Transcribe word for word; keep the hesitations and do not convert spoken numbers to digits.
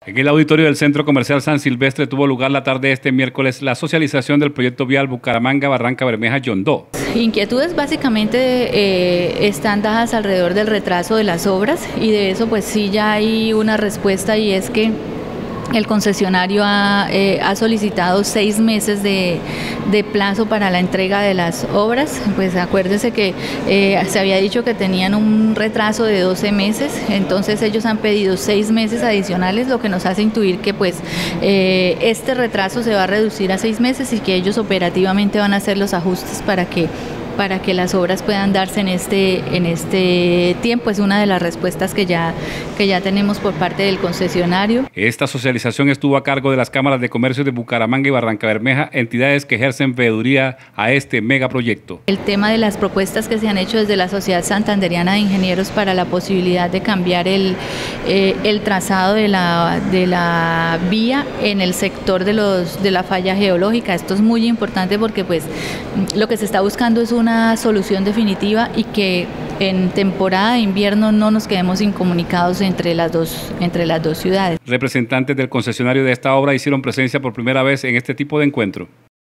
En el auditorio del Centro Comercial San Silvestre tuvo lugar la tarde de este miércoles la socialización del proyecto vial Bucaramanga-Barranca-Bermeja-Yondó. Inquietudes básicamente eh, están dadas alrededor del retraso de las obras y de eso pues sí ya hay una respuesta, y es que el concesionario ha, eh, ha solicitado seis meses de, de plazo para la entrega de las obras. Pues acuérdese que eh, se había dicho que tenían un retraso de doce meses, entonces ellos han pedido seis meses adicionales, lo que nos hace intuir que pues eh, este retraso se va a reducir a seis meses y que ellos operativamente van a hacer los ajustes para que para que las obras puedan darse en este, en este tiempo. Es una de las respuestas que ya, que ya tenemos por parte del concesionario. Esta socialización estuvo a cargo de las cámaras de comercio de Bucaramanga y Barranca-Bermeja, entidades que ejercen veeduría a este megaproyecto. El tema de las propuestas que se han hecho desde la Sociedad Santanderiana de Ingenieros para la posibilidad de cambiar el, eh, el trazado de la, de la vía en el sector de, los, de la falla geológica. Esto es muy importante porque pues, lo que se está buscando es un una solución definitiva y que en temporada de invierno no nos quedemos incomunicados entre las dos, entre las dos ciudades. Representantes del concesionario de esta obra hicieron presencia por primera vez en este tipo de encuentro.